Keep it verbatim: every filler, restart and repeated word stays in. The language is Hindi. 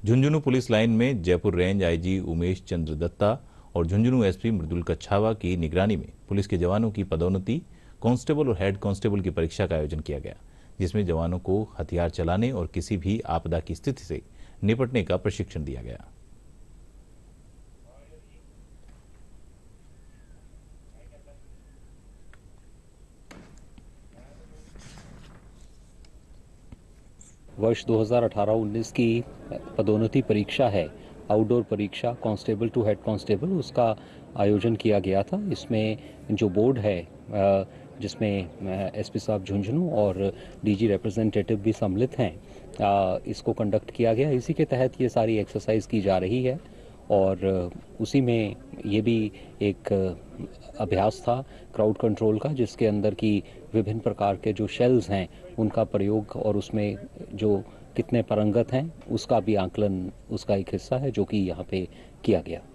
झुंझुनू पुलिस लाइन में जयपुर रेंज आईजी उमेश चंद्र दत्ता और झुंझुनू एसपी मृदुल कच्छावा की निगरानी में पुलिस के जवानों की पदोन्नति, कांस्टेबल और हेड कांस्टेबल की परीक्षा का आयोजन किया गया, जिसमें जवानों को हथियार चलाने और किसी भी आपदा की स्थिति से निपटने का प्रशिक्षण दिया गया। वर्ष दो हज़ार अठारह उन्नीस की पदोन्नति परीक्षा है, आउटडोर परीक्षा कांस्टेबल टू हेड कांस्टेबल, उसका आयोजन किया गया था। इसमें जो बोर्ड है जिसमें एसपी साहब झुंझुनू और डीजी रिप्रेजेंटेटिव भी सम्मिलित हैं, इसको कंडक्ट किया गया। इसी के तहत ये सारी एक्सरसाइज की जा रही है और उसी में ये भी एक अभ्यास था क्राउड कंट्रोल का, जिसके अंदर की विभिन्न प्रकार के जो शेल्स हैं उनका प्रयोग और उसमें जो कितने परंगत हैं उसका भी आकलन उसका एक हिस्सा है, जो कि यहाँ पे किया गया।